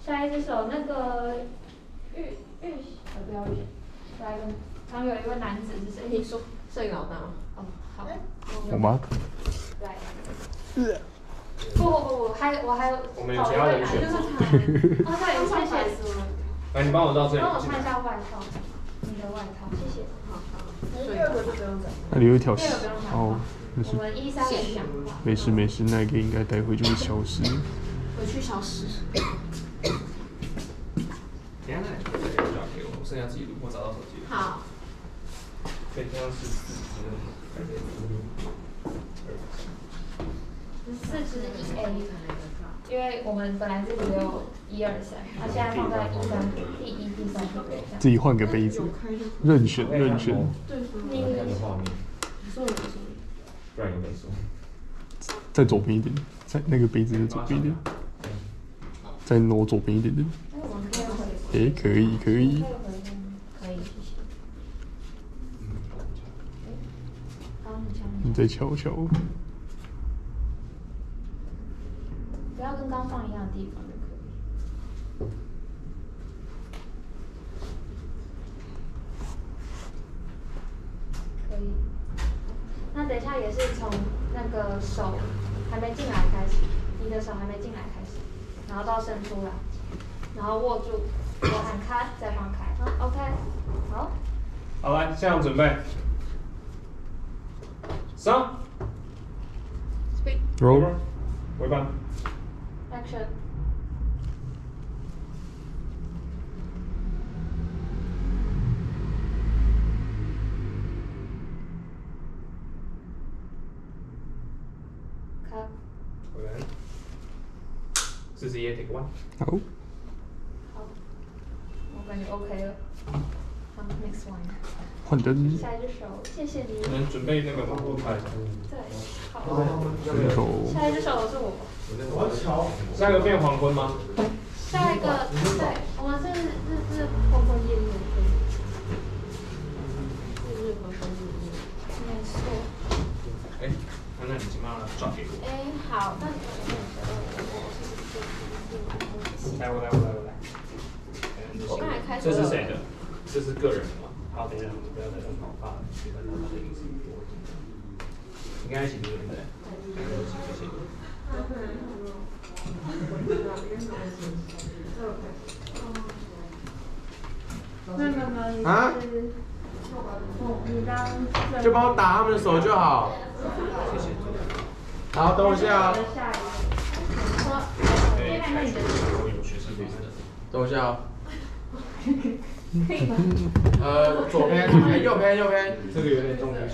下一只手那个不要玉，下一个刚有一位男子是谁？ 你说摄影老大吗？ 哦，好。 我吗？ 来。不，我还有。 我们有其他人选吗？ 哦，对，谢谢。 来，你帮我到这里。 帮我看一下外套，你的外套，谢谢。好。第二个就不用讲。 那里有一条第二个不用讲。 哦，那是。 我们1、3人讲话。 没事，那个应该待会就会消失。 回去消失。 等下那你就交给我，我剩下记录，我找到手机了。 好。 对，这样是4 支1A，因为我们本来这里只有1、2、3，它现在放在第1、第3个杯上。 自己换个杯子，任选。 对， 你看着画面。不然有本书。 再左边一点，在那个杯子的左边一点，再挪左边一点点。诶，可以。 可以，谢谢。 你再瞧瞧。 不要跟刚放一样的地方就可以。可以。那等一下也是从那个手还没进来开始，你的手还没进来开始，然后到伸出来，然后握住，我喊开再放开。好 ，OK， 好。 好，来，现场准备。上。 Roll。 尾班。 Action。Cut。 尾班。41 take 1。 好。 好，我感觉 OK 了。好 ，next one。 换灯。 下一只手，谢谢你。 你们准备那个吗？ 对，好。 石头。 下一只手是我。 下一个变黄昏吗？ 下一个，对，我们是日昏昏夜夜。日昏昏夜夜。没错。 哎，那你先把它转给我。 哎，好，那你来，我来。 我刚才开始。 这是谁的？这是个人的吗？好，等一下，我们不要再用毛发了，去跟他的影子多。应该一起录对不对？谢谢。 啊？就帮我打他们的手就好。 谢谢。 好，等我一下。等我一下哦。左边，右边。 这个有点重力。